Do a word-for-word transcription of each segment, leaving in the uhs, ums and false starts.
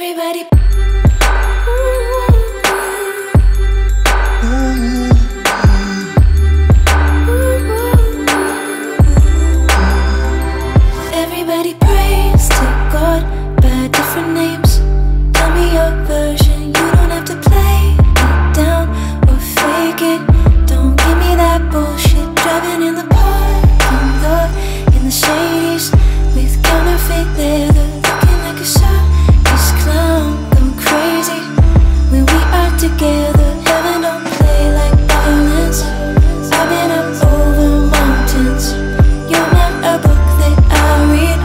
Everybody. Everybody prays to God by different names. Tell me your version, you don't have to play it down or fake it. Don't give me that bullshit. Driving in the parking lot in the shadies with counterfeit leather, looking like a circus clown, going crazy when we are together. Heaven don't play like violence. I've been up over mountains. You're not a book that I read,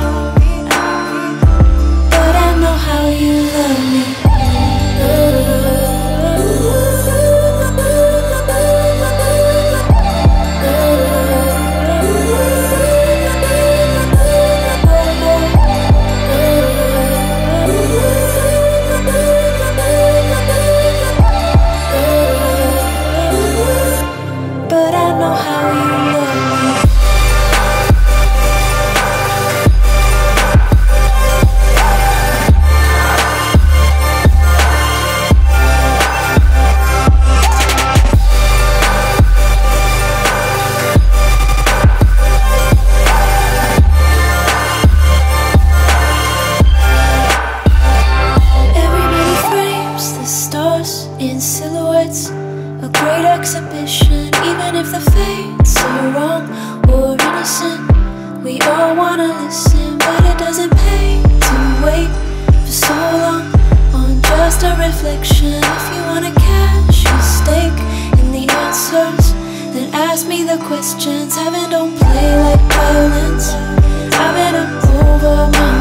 but I know how you love me. But I know how you love me. Everybody frames the stars in silhouettes, a great exhibition. Even if the fates are wrong or innocent, we all wanna listen, but it doesn't pay to wait for so long on just a reflection. If you wanna catch a stake in the answers, then ask me the questions. Heaven don't play like violence. I've been up over my